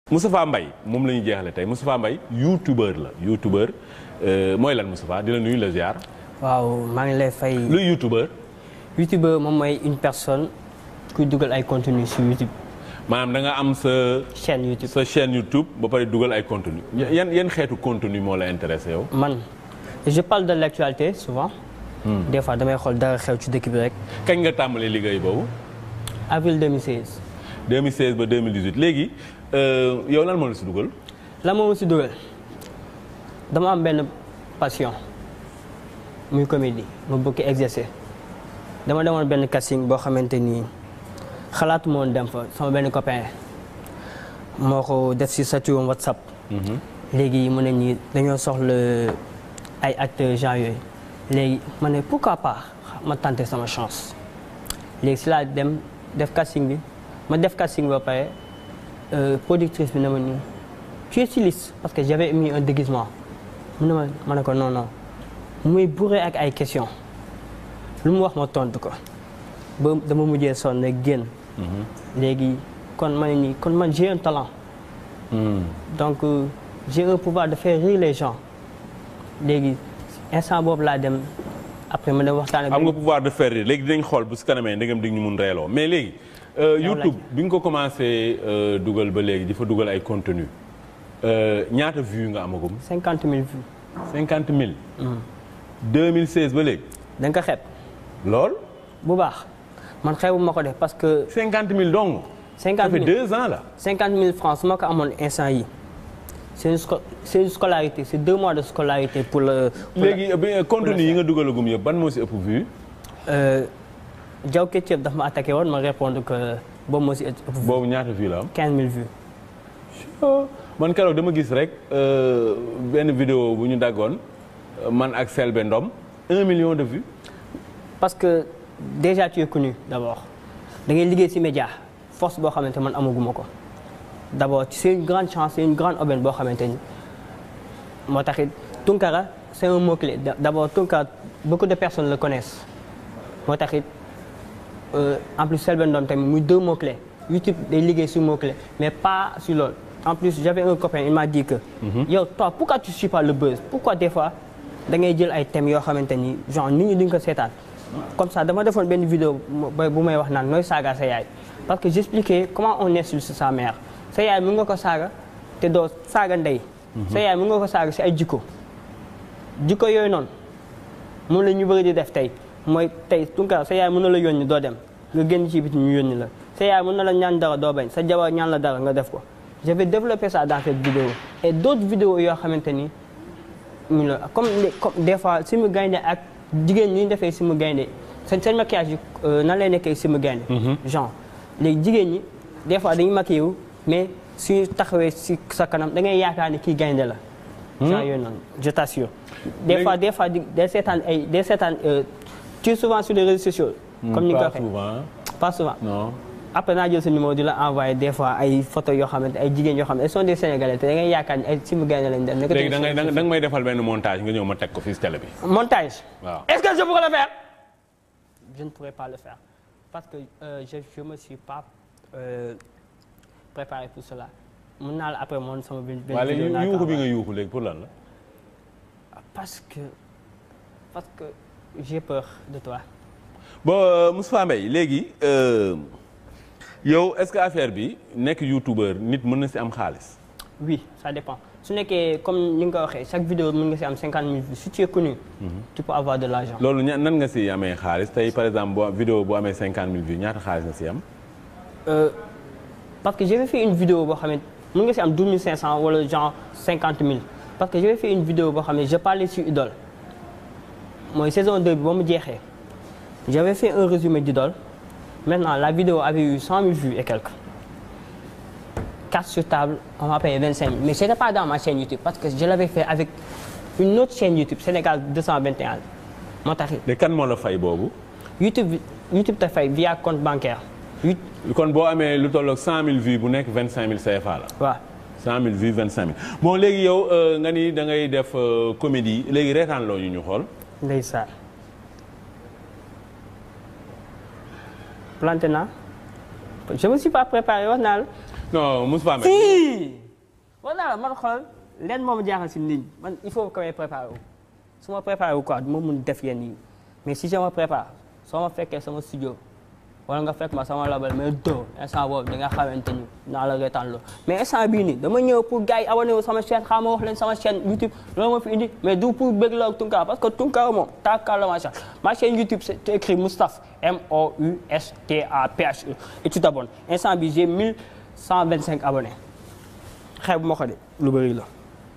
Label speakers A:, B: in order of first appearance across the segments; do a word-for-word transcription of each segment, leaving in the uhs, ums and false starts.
A: Moustapha Mbaye moom la ñu jeexale tey Moustapha Mbaye youtubeur la youtubeur mooy lan Moustapha di la nuyu la ziar.
B: waaw maa ngi lay fay.
A: luy youtubeur.
B: youtubeur moom mooy une personne kuy dugal ay contenu sur YouTube.
A: maanaam da nga am sa.
B: chaîne YouTube
A: sa chaîne YouTube ba pare dugal ay contenu yan yan xeetu contenu moo la intéressé yow.
B: man je parle de l'actualité souvent. Hmm. des fois damay xool dara xew ci dëkk bi rek.
A: kañ nga tàmbalee liggéey boobu.
B: avril deux mille seize.
A: deux mille seize ba deux mille dix-huit léegi yow lan moo la si dugal.
B: lan moo la si dugal dama am benn passion muy comédie ma bëgg exercer dama demoon benn casting boo xamante ni xalaatu moon dem fa sama benn copain moo ko def si statut WhatsApp. léegi mu ne nii dañoo soxla ay acteurs genre yooyu léegi ma ne pourquoi pas ma tenter sama chance léegi si laa dem def casting bi ma def casting ba pare productrice bi ne ma nii tu es styliste parce que j'avais mis un déguisement mu ne ma ma ne ko non non muy bourré ak ay questions lu mu wax ma tontu ko ba dama mujjee sonn rek génn. léegi kon ma ne nii kon man j'ai un talent. Mm. donc euh, j'ai un pouvoir de faire rire les gens léegi instant boobu laa dem après ma dem waxtaan ak.
A: am nga pouvoir de faire rire léegi dinañ xool bu si kanamee ndegam di ñu mun reeloo mais léegi. YouTube bi nga ko commencé dugal ba léegi di fa dugal ay contenu ñaata vues nga amagum.
B: cinquante mille vues.
A: cinquante mille. deux mille seize ba léegi.
B: da nga ko xeeb.
A: lool.
B: bu baax man xeebu ma ko def parce que.
A: cinquante mille dong.
B: cinquante mille
A: ça fait deux ans là.
B: cinquante mille francs su ma ko amoon instant yi c'est une sco c'est une scolarité c'est deux mois de scolarité pour le.
A: léegi contenu yi nga dugalagum yëpp ban moo si ëpp vue.
B: Diaw Ketchup daf ma attaqué woon ma répondre que boobu moo si ëpp.
A: boobu ñaata vues la am.
B: quinze mille vues.
A: man keroog dama gis rek benn vidéo bu ñu daggoon man ak Selbé Ndom un million de vues.
B: parce que déjà tu es connu d'abord da ngay liggéey ci média force boo xamante man amaguma ko d'abord c'est une grande chance c'est une grande aubaine boo xamante ni moo taxit Tunkara c'est un mot-clé d'abord Tunkara beaucoup de personnes le connaissent moo taxit en plus Selbé Ndom tamit muy deux mots-clés YouTube day liggéey sur mots-clés mais pas sur loolu en plus j'avais un copain il m'a dit que yow toi pourquoi tu suis pas le buzz pourquoi des fois da ngay jël ay thèmes yoo xamante ni genre nit ñi duñ ko seetaan comme ça dama defoon benn vidéo bu may wax naan nooy saaga sa yaay parce que j'expliquais comment on insulte sa mère sa yaay mën nga ko saaga te doo saaga ndey sa yaay mën nga ko saaga si ay jikko jikko yooyu noonu moom la ñu bëri di def tey mooy tey Tunkara sa yaay mën na la yónni doo dem nga génn ci biti ñu yónni la sa yaay mën na la ñaan dara doo bañ sa jabar ñaan la dara nga def ko je vais développer ça dans cette vidéo et d'autres vidéos yoo xamante ni ñu la comme comme des fois si mu gaynde ak jigéen ñi ñu defee si mu gaynde seen seen maquillage yi nan lay nekkee si mu gaynde genre léegi jigéen ñi des fois dañuy maquillé wu mais suñu taxawee si sa kanam da ngay yaakaar ni kii gaynde la genre yooyu noonu je t'assure des fois des fois des seetaan ay des seetaan tu es souvent sur les réseaux sociaux comme ni nga ko waxee pas souvent
A: non
B: après naa jël sa numéro di la envoyer des fois ay photos yoo xamante ay jigéen yoo xam ne elles sont des Sénégalais te da ngay yaakaar ni ay si mu gaynde lañ dem.
A: léegi da ngay da nga may defal benn montage nga ñëw ma teg ko fii si télé bi.
B: montage.
A: waaw
B: est-ce que je pourrais le faire. je ne pourrais pas le faire parce que euh, je je me suis pas euh, préparé pour cela mun naa la après moom sama benn benn.
A: waaw léegi yuuxu bi nga yuuxu léegi pour lan la.
B: parce que parce que j'ai peur de toi.
A: bon Moustapha Mbaye léegi. yow est-ce que affaire bi nekk youtubeur nit mën na si am xaalis.
B: oui ça dépend su nekkee comme ni nga ko waxee chaque vidéo mën nga si am cinquante mille vues si tu es connu. tu peux avoir de l'argent.
A: loolu ña nan nga si amee xaalis tey par exemple boo vidéo bu amee cinquante mille vues ñaata xaalis nga si am.
B: parce que j'avais fait une vidéo boo xam ne mën nga si am douze mille cinq cents wala genre cinquante mille parce que j'avais fait une vidéo boo xam ne je parlais sur Idole mooy saison deux bi ba mu jeexee j'avais fait un résumé d'Idole. Maintenant, la vidéo avait eu cent mille vues et quelques. Carte sur table, on m'a payé vingt-cinq mille. Mais ce n'était pas dans ma chaîne YouTube parce que je l'avais fait avec une autre chaîne YouTube, Sénégal deux cent vingt et un. moo tax it.
A: mais kan moo la fay boobu.
B: YouTube YouTube te fay via compte bancaire.
A: kon boo amee lu tolloog cent mille vues bu nekk vingt-cinq mille C F A la.
B: waaw
A: cent mille vues vingt-cinq mille. bon léegi yow nga ni da ngay def comédie léegi reetaan loo ñu ñu xool.
B: ndeysaan. planté naa je me suis pas préparé wax naa la
A: non Moustapha Mbène.
B: si. war naa la man xool leen moom jaaxal si nit ñi man il faut que may préparer wu su ma préparer wu quoi du ma mun def yenn yi mais si je me prépare soo ma fekkee sama studio wala nga fekk ma sama label mais doo instant boobu da nga xamante ni naa la reetaan loolu mais instant bii nii dama ñëw pour gars yi abonné wu sama chaîne xam ma wax leen sama chaîne YouTube loolu ma fi indi mais du pour bëgg la ak Tounkara parce que Tounkara moom taakal la ma chaîne ma chaîne YouTube c'est écrit Moustapha M O U S T A P H E et tu t'abonnes instant bii j'ai mille cent vingt-cinq abonnés xeebu ma ko de lu bëri la.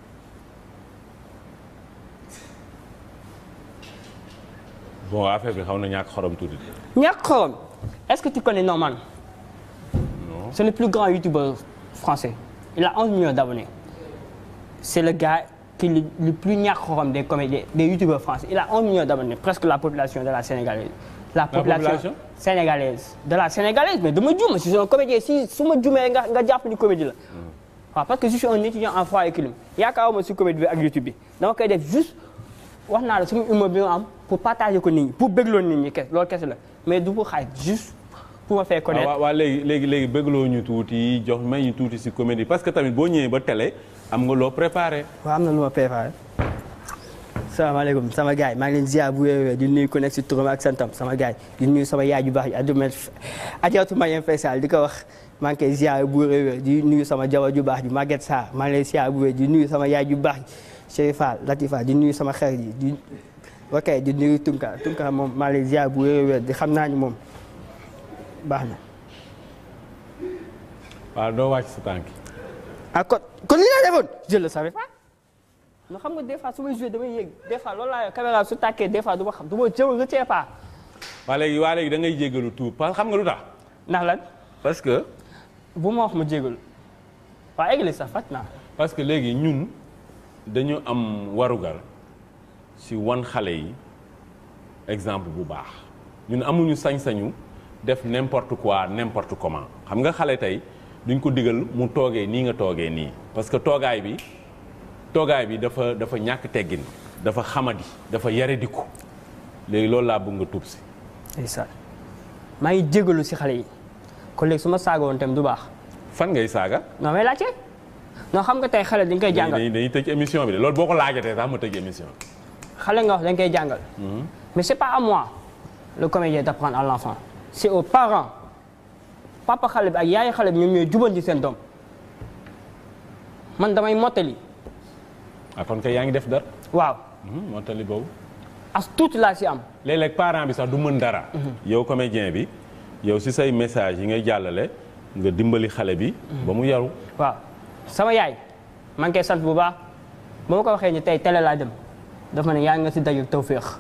A: bon affaire bi xaw na ñàkk xorom tuuti.
B: ñàkk xorom est-ce que tu connais Norman?
A: non
B: c'est le plus grand youtubeur français il a onze millions d'abonnés c'est le gars qui est le, le plus ñàkk xorom des comédiens des youtubeurs français il a onze millions d'abonnés presque la population de la sénégalaise. la population, la population sénégalaise de la sénégalaise mais dama juum si un comédien si su ma juumee nga nga jàpp ni comédie la. waaw parce que je suis un étudiant en foyer clim yaakaaruma si comédie bi ak YouTube bi dama koy def juste wax naa la suñu humour bi nga am pour partager ko nit ñi pour bëggloo nit ñi kese loolu kese la mais du pour xaaj juste pour ma faire connaître.
A: waaw waaw léegi léegi léegi bëggloo ñu tuuti jox may ñu tuuti si comédie parce que tamit boo ñëwee ba télé am nga loo préparé.
B: waaw am na lu ma préparé. salaamaaleykum sama gars yi maa ngi leen ziar bu wér-wér di nuyu ku nekk si turam ak santam sama gars yi di nuyu sama yaay ju baax yi Adja Adjaratou Marième Faye Sall di ko wax. maa ngi koy ziar bu wér di nuyu sama jabar ju baax ji Maguette Sarr maa ngi lay ziar bu wér di nuyu sama yaay ju baax ji Chérifa Latifa di nuyu sama xarit yi di ok di nuyu Tounkara Tounkara moom maa ngi lay ziar bu wér di xam naa ni moom baax na.
A: waaw doo wàcc sa tànk.
B: ah kon kon li nga defoon je le savais pas non xam nga des fois su may joué damay yéeg des fois loolu laa yor caméra su tàkkee des fois du ma xam du ma je ne retiens pas.
A: waa léegi waa léegi da ngay jéggalu tout parce que xam nga lu tax.
B: ndax lan.
A: parce que.
B: bu ma wax ma jégalu waa église sax fàtt naa.
A: parce que léegi ñun dañu am warugal si wan xale yi exemple bu baax ñun amuñu sañ-sañu def n'importe quoi n'importe comment xam nga xale tey duñ ko digal mu toogee nii nga toogee nii parce que toogaay bi toogaay bi dafa dafa ñàkk teggin dafa xamadi dafa yarediku léegi loolu laa bëgg nga tuub si.
B: ndeysaan maa ngi jégalu si xale yi. kon léegi su ma saaga woon tamit du baax.
A: fan ngay saaga.
B: non mais laajte non xam nga tey xale dañ koy jàngal.
A: dañuy dañuy tëj émission bi de loolu boo ko laajatee sax ma tëj émission.
B: xale nga wax dañ koy jàngal. mais c'est pas à moi le comédien d'apprendre à l'enfant c'est aux parents papa xale bi ak yaay xale bi ñoom ñooy jubal ci seen doom man damay mottali.
A: ah kon kay yaa ngi def dara.
B: waaw.
A: mottali boobu.
B: as tuuti laa si am.
A: léeg-léeg parent bi sax du mën dara. yow comédien bi. yow si say message yi ngay jàllale nga dimbali xale bi. ba mu yaru.
B: waaw sama yaay maa ngi koy sant bu baax ba ma ko waxee ni tey télé laa dem dafa ma ne yaa nga si dajul tawféex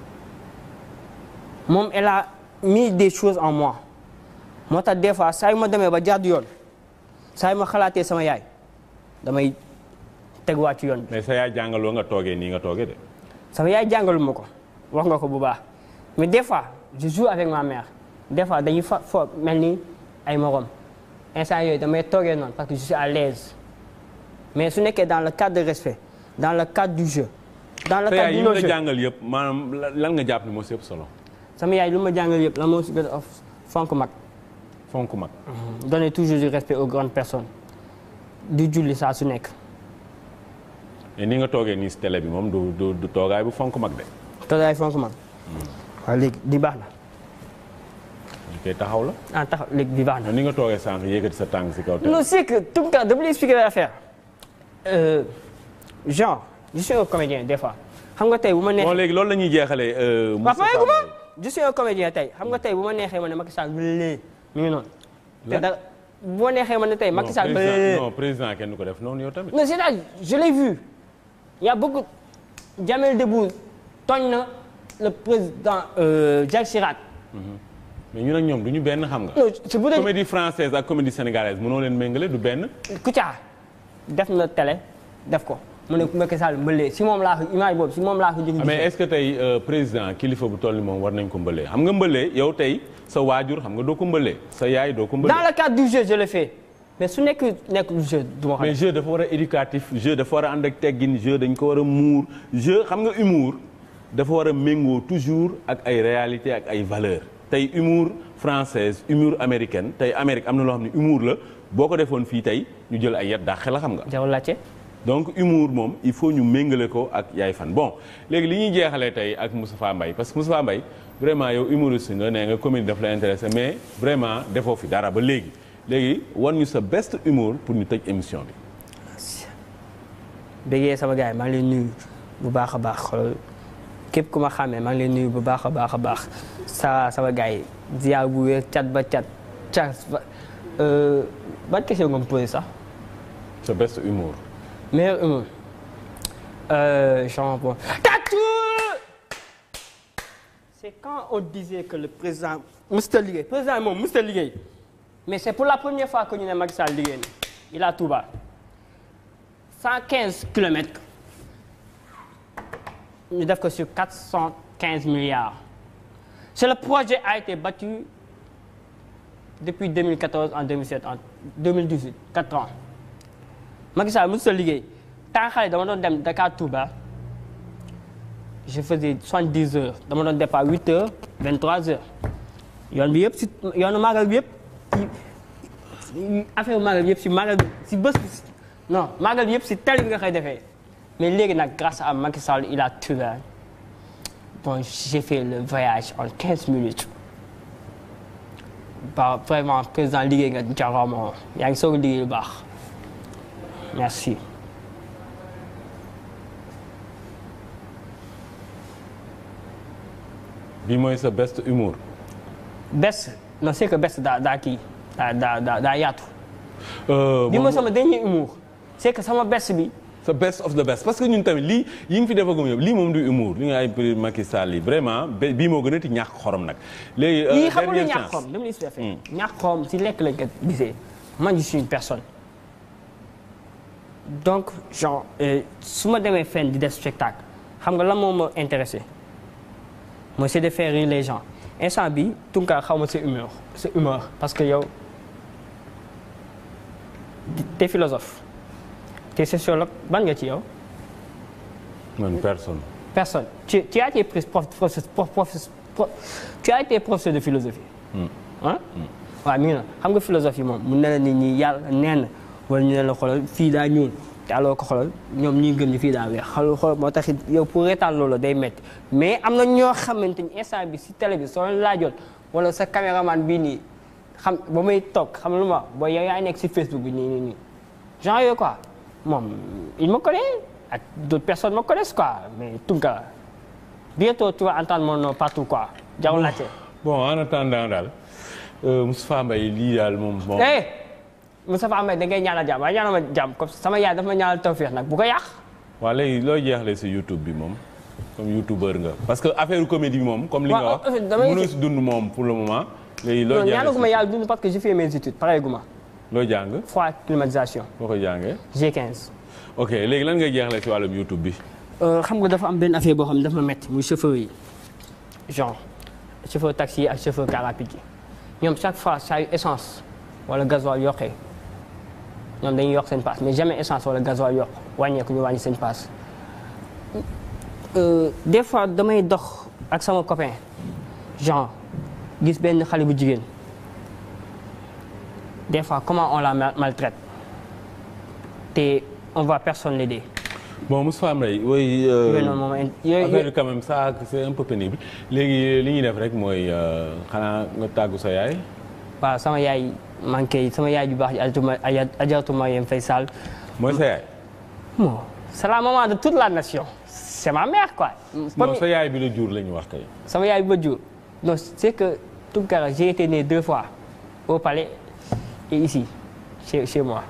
B: moom elle a mis des choses en moi moo tax des fois saa yu ma demee ba jàdd yoon saa yu ma xalaatee sama yaay damay teguwaat ci yoon bi.
A: mais sa yaay jàngaloo nga toogee nii nga toogee de.
B: sama yaay jàngalu ma ko wax nga ko bu baax mais des fois je joue avec ma mère. des fois dañuy fa fo mel ni ay morom instant yooyu damay toogee noonu parce que je suis à l'aise mais su nekkee dans le cadre de respect dans le cadre du jeu. dans le cadre du
A: jeu
B: jeu
A: jàngal yëpp maanaam lan nga jàpp ni moo si ëpp solo.
B: sama yaay lu ma jàngal yëpp lan moo si gën a fonk mag.
A: fonk mag.
B: donner toujours du respect aux grandes personnes di julli saa su nekk.
A: et ni nga toogee nii si télé bi moom du du du toogaay bu fonk mag de.
B: toogaay fonk mag. waaw léegi di baax na.
A: kay taxaw la.
B: ah taxaw léegi di baax na.
A: ni nga toogee sànq yëkkati sa tànk si kaw.
B: non c'est que Tounkara dama lay expliquer l'affaire euh, genre je suis un comédien des fois xam nga tey bu ma neexee.
A: bon léegi loolu la ñuy jeexalee.
B: waaw pare gu ma je suis un comédien tey xam nga tey bu ma neexee ma ne Macky Sall bële mi ngi noonu. te da bu ma neexee ma ne tey Macky Sall bële.
A: non président kenn du ko def noonu yow tamit.
B: non c'est-à-dire je l'ai vu il y a beaucoup Jamel Debbouze tooñ na le président euh, Jacques Chirac.
A: mais ñun ak ñoom du ñu benn xam nga.
B: non c'est bu dee
A: comédie française ak comédie sénégalaise mënoo leen méngale du benn.
B: Kouthia def na télé def ko mu ne Macky Sall mbëlee si moom laa ko image boobu si moom laa ko jëg
A: mais est-ce que tey président kilifa bu toll ni moom war nañ ko mbëlee xam nga mbëlee yow tey sa waajur xam nga doo ko mbëlee sa yaay doo ko mbëlee.
B: dans le cadre du jeu je le fais mais su nekk nekk du jeu du ma xam.
A: mais jeu dafa war a éducatif jeu dafa war a ànd ak teggin jeu dañ ko war a muur jeu xam nga humour dafa war a méngoo toujours ak ay réalité ak ay valeurs tey humour française humour américaine tey Amérique am na loo xam ne humour la boo ko defoon fii tey ñu jël ay yat dàqe la xam nga.
B: jarul laajte.
A: donc humour moom il faut ñu méngale ko ak yaay fan bon léegi li ñuy jeexalee tey ak Moustapha Mbaye parce que Moustapha Mbaye vraiment yow humoriste nga nee nga comédie daf la intéressé mais vraiment defoo fi dara ba léegi léegi wan ñu sa best humour pour ñu tëj émission bi.
B: bëggee sama gars yi maa ngi leen nuyu bu baax a baax xool képp ku ma xàmmee maa ngi leen nuyu bu baax a baax a baax sa sama gars yi ziar bu wér cat ba cat cat ba ban question nga me posé sax.
A: sa best humour.
B: meilleur humour. Euh, genre bon. C'est quand on disait que le président musta liggéey président moom musta liggéey mais c'est pour la première fois que ñu ne Macky Sall liggéey na il a Touba cent quinze kilomètres ñu def ko sur quatre cent quinze milliards. C'est le projet a été battu depuis deux mille quatorze en deux mille sept en deux mille dix-huit quatre ans. Macky Sall mosut a liggéey tant xale dama doon dem Dakar Touba je faisais soixante-dix heures dama doon départ huit heures vingt-trois heures yoon bi yëpp si yoonu magal bi yëpp si affaire magal bi yëpp si magal bi si bés bi non magal bi yëpp si tali bi nga koy defee mais léegi nag grâce à Macky Sall il a Touba bon j'ai fait le voyage en quinze minutes ba vraiment président liggéey nga jarama yaa ngi soog a liggéey lu baax. Merci.
A: bi mooy sa best humour.
B: best non c'est que best daa daa kii daa daa daa daa yaatu.
A: Euh,
B: bi mooy sama dernier humour c'est que sama best bi.
A: sa best of the best parce que ñun tamit lii yi nga fi defagum yëpp lii moom du humour li nga ay prix Macky Sall yi vraiment bii moo gën a ti ñàkk xorom nag. léegi
B: yii xamul ne ñàkk xorom dama lay defee. ñàkk xorom si lekk lañ ko gisee man je suis une personne. donc genre su ma demee fenn di def spectacle xam nga lan moo ma intéressé mooy c'est de faire rire les gens instant bi Tounkara xaw ma sa humeur sa humeur parce que yow t'es philosophe t'es sociologue ban nga ci yow.
A: man personne.
B: personne tu tu as été prof prof prof tu as été professeur de philosophie. ah. waaw mi ngi na xam nga philosophie moom mun na la nit ñi yàlla nee na wala ñu ne la xoolal fii daa ñuul te aloo ko xoolal ñoom ñuy gëm ni fii daa weex xool xool moo taxit yow pour reetaan loolu day métti mais am na ñoo xamante ni instant bi si télé bi soo leen laajoon wala sa caméraman bii nii xam ba may toog xam lu ma booy yow yaa nekk si Facebook bi nii nii nii genre yooyu quoi moom il me connaît ak d'autres personnes me connaissent quoi mais Tounkara bientôt tu vas entendre mon nom partout quoi jarul laajte.
A: bon en attendant daal Moustapha Mbaye lii daal moom bon.
B: Moustapha Mbaye da ngay ñaanal jàmm waaye ñaanal ma jàmm comme sama yaay dafa ma ñaanal tawfeex nag bu ko yàq.
A: waaw léegi looy jeexlee si YouTube bi moom comme youtubeur nga parce que affaire comédie bi moom. comme li nga wax mënoo si dund moom pour le moment. léegi looy jeexlee si
B: ñaanaguma yàlla dund parce que j'ai fait mes études pareeguma.
A: looy jàng.
B: froid climatisation.
A: boo ko jàngee.
B: G quinze.
A: ok léegi lan ngay jeexlee si wàllum YouTube bi.
B: xam nga dafa am benn affaire boo xam ne dafa ma métti muy chauffeur yi genre chauffeur taxi yi ak chauffeur car rapide yi ñoom chaque fois saa yu essence wala gasoil yokkee. ñoom dañuy yokk seen paas mais jamais essence wala gasoil yokk wàññeeku ñu wàññi seen paas des fois damay dox ak sama copain genre gis benn xale bu jigéen des fois comment on la maltraite te on voit personne l'aider.
A: bon Moustapha Mbaye oui.
B: yooyu noonu moom yooyu
A: affaire quand même ça c'est un peu pénible léegi li ñuy def rek mooy xanaa nga tàggu sa yaay.
B: waaw sama yaay manqué sama yaay ju baax ji Adjaratou Adjaratou Marième Faye Sall.
A: mooy sa yaay.
B: bon c'est la maman de toute la nation. c'est ma mère quoi.
A: non sa yaay bi la jur la ñu wax tey.
B: sama yaay bi ma jur non c'est que Tounkara j'ai été né deux fois au palais et ici chez chez moi.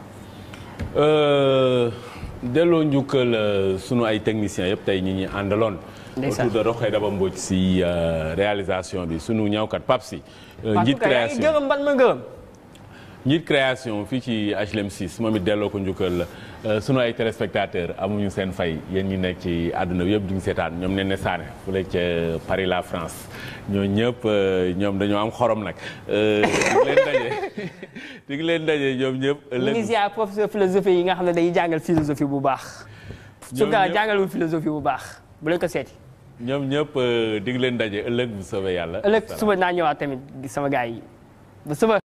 A: delloo njukkal sunu ay techniciens yëpp tey ñi ñi àndaloon. autour de Rokhaya Daba Mbodj si réalisation bi sunu ñawkat Pape si. njiit création
B: gërëm ban ma gërëm.
A: njiit création fii ci H L M six moom it delloo ko njukkal sunu ay téléspectateurs amuñu seen fay yéen ñi nekk ci àdduna bi yëpp duñu seetaan ñoom ne ne saane fële ca Paris la France ñoo ñëpp ñoom dañoo am xorom nag di leen daje di leen daje ñoom ñëpp.
B: ëllëg professeur philosophie yi nga xam ne dañuy jàngal philosophie bu baax. ñoom ñëpp jàngalul philosophie bu baax bu leen ko seeti.
A: ñoom ñëpp di leen daje ëllëg bu soobee yàlla.
B: ëllëg suba naa ñëwaat tamit sama gars yi ba suba.